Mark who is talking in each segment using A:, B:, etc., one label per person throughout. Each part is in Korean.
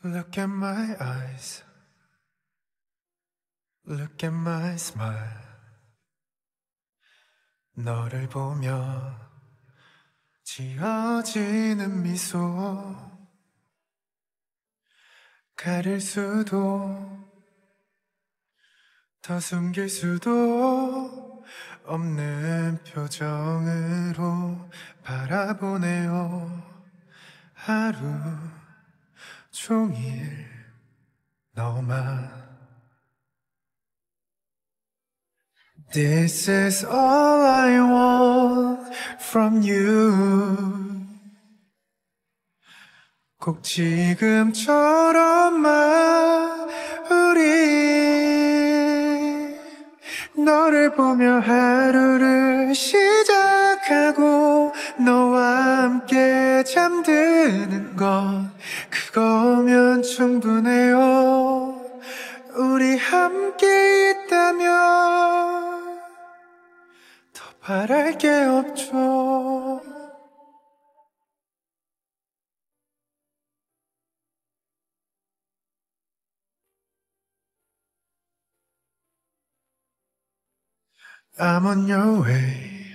A: Look at my eyes, look at my smile. 너를 보며 지어지는 미소, 가릴 수도 더 숨길 수도 없는 표정으로 바라보네요. 하루 종일 너만. This is all I want from you. 꼭 지금처럼만 우리 너를 보며 하루를 시작하고 너와 함께 잠드는 것, 그거면 충분해요. 우리 함께 있다면 더 바랄 게 없죠. I'm on your way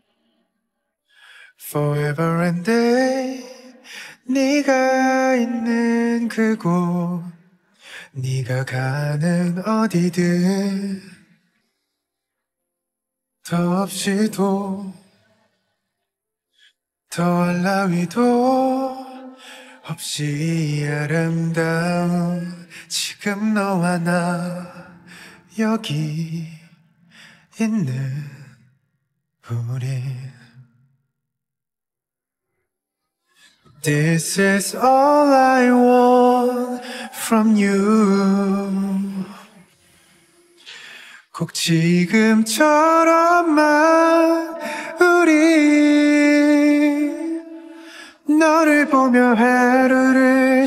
A: forever and day. 네가 있는 그곳, 네가 가는 어디든 더없이도 더할 나위도 없이 아름다운 지금 너와 나 여기 있는 우리. This is all I want from you. 꼭 지금처럼만 우리 너를 보며 하루를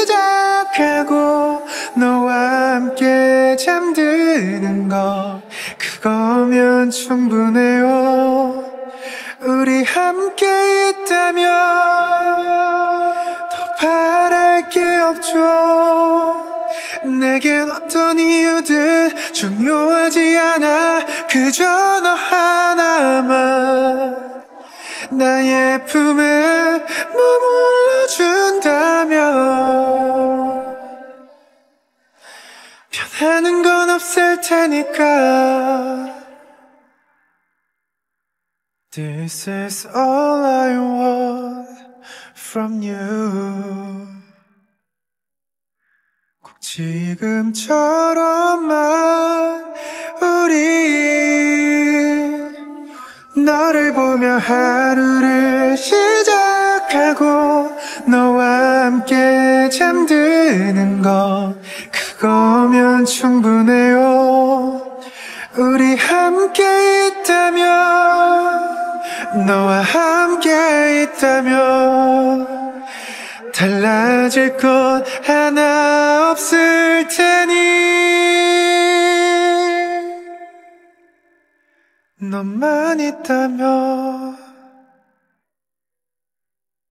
A: 시작하고 너와 함께 잠드는 것, 그거면 충분해요. 우리 함께 있다면 더 바랄 게 없죠. 내겐 어떤 이유든 중요하지 않아. 그저 너 하나만 나의 품에 머물러준다면 변하는 건 없을 테니까. This is all I want from you. 꼭 지금처럼만 우리 너를 보며 하루를 시작하고 너와 함께 잠드는 것, 그거면 충분해요. 우리 함께 있다면, 너와 함께 있다면 달라질 것 하나 없을 테니. 너만 있다면